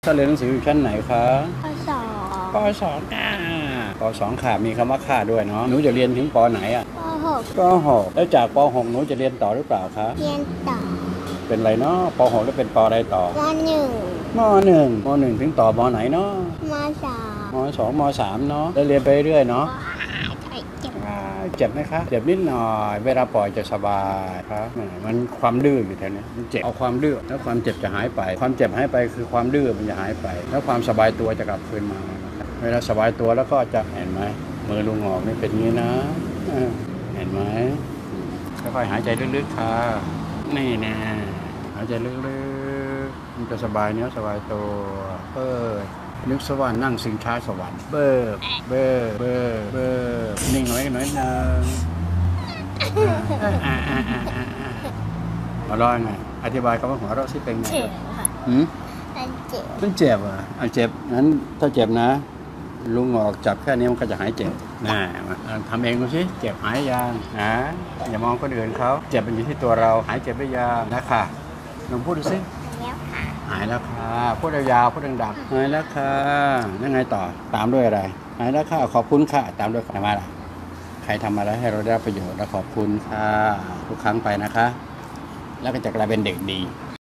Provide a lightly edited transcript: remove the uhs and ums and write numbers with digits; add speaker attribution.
Speaker 1: ถ้าเรียนหนังสืออยู่ชั้นไหนคะ
Speaker 2: ป.2
Speaker 1: ป.2ค่ะป.2ค่ะมีคำว่าค่ะด้วยเนาะหนูจะเรียนถึงป.ไหนอ่ะ
Speaker 2: ป.6
Speaker 1: ป.6แล้วจากป.6หนูจะเรียนต่อหรือเปล่าคะ
Speaker 2: เรียนต่อ
Speaker 1: เป็นไรเนาะป.6แล้วเป็นป.อะไรต่อ
Speaker 2: ม.1
Speaker 1: ม.1ถึงต่อม.ไหนเนาะ
Speaker 2: ม.2
Speaker 1: ม.2 ม.3เนาะแล้วเรียนไปเรื่อยเนาะ
Speaker 2: เจ็บ
Speaker 1: เจ็บไหมคะเจ็บนิดหน่อยเวลาปล่อยจะสบายครับมันความดื้ออยู่แถวนี้มันเจ็บเอาความดื้อแล้วความเจ็บจะหายไปความเจ็บหายไปคือความดื้อมันจะหายไปแล้วความสบายตัวจะกลับคืนมาเวลาสบายตัวแล้วก็จะเห็นไหมมือลุงหอกนี่เป็นงี้นะเห็นไหมค่อยๆหายใจลึกๆค่ะนี่นะหายใจลึกๆมันจะสบายเนื้อสบายตัวนึกสวรรค์นั่งสิงช้าสวรรค์เบิร์นิ่งหน่อยนึงหัวเราะไงอธิบายคำว่าหัวเราะสิเป็นไง
Speaker 2: เจ็บค่ะ
Speaker 1: มันเจ็บเจ็บงั้นถ้าเจ็บนะลุงออกจับแค่นี้มันก็จะหายเจ็บนะทำเองดูสิเจ็บหายยังนะอย่ามองคนอื่นเขาเจ็บมันอยู่ที่ตัวเราหายเจ็บได้ยังนะค่ะลองพูดดูสิหายแล้วค่ะพูดยาวๆพูดดังๆหายแล้วค่ะยังไงต่อตามด้วยอะไรหายแล้วค่ะขอบคุณค่ะตามด้วยอะไรมาล่ะใครทำอะไรให้เราได้ประโยชน์และขอบคุณค่ะทุกครั้งไปนะคะแล้วก็จะกลายเป็นเด็กดี